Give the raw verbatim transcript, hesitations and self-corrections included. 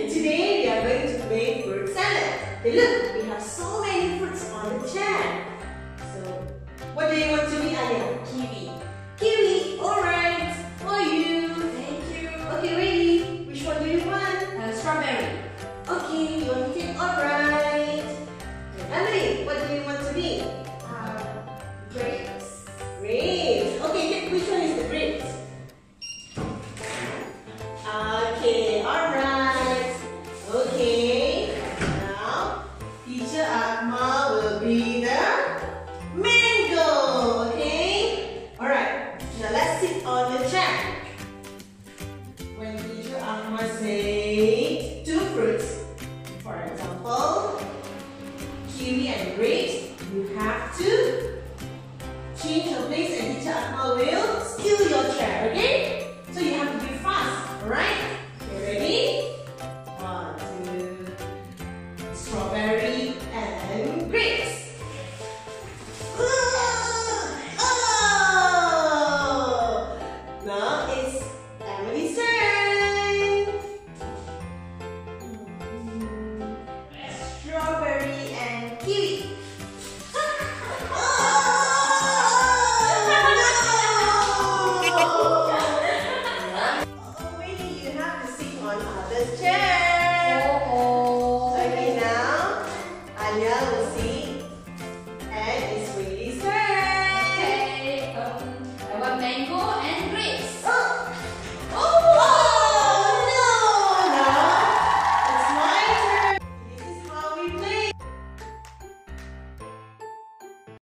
And today we are going to make fruit salad. Hey, look, we have so many fruits on the chair. So, what do you want to be, Aya? Kiwi. Kiwi, alright. For you. Thank you. Okay, ready? Which one do you want? Uh, strawberry. Okay, you want to take alright. Emily, what do you want to be? Uh, grapes. Grapes. Okay, which one is the grapes? Okay, alright. Okay, now teacher Akmal will be the mango. Okay, alright. Now let's sit on